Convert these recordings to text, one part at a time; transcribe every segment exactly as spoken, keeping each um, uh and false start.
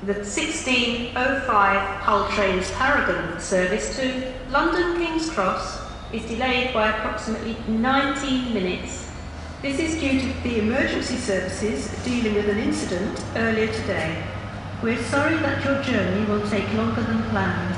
the sixteen oh five Hull Trains Paragon service to London King's Cross is delayed by approximately nineteen minutes. This is due to the emergency services dealing with an incident earlier today. We're sorry that your journey will take longer than planned.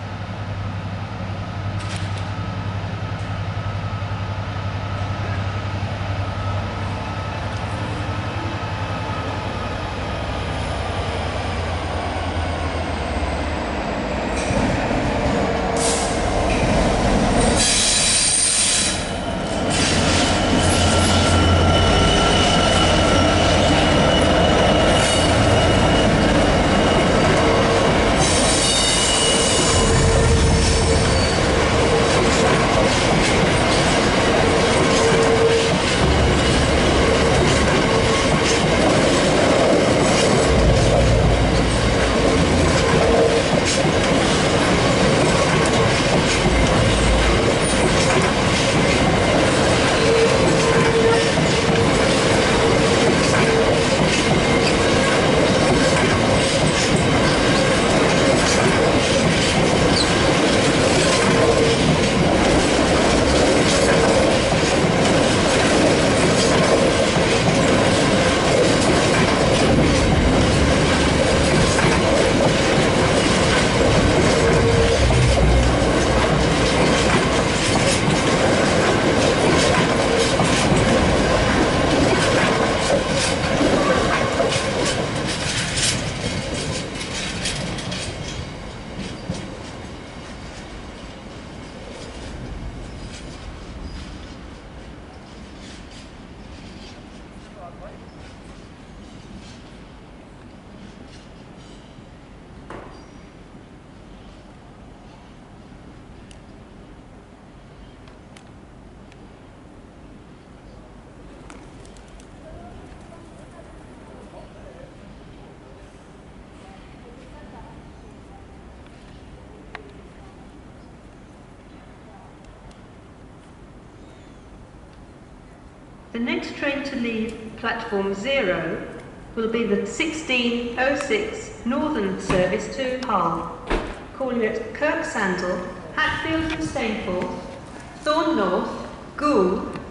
The next train to leave platform zero will be the sixteen oh six Northern service to Hull, calling at Kirk Sandal, Hatfield and Stainforth, Thorn North, Goole,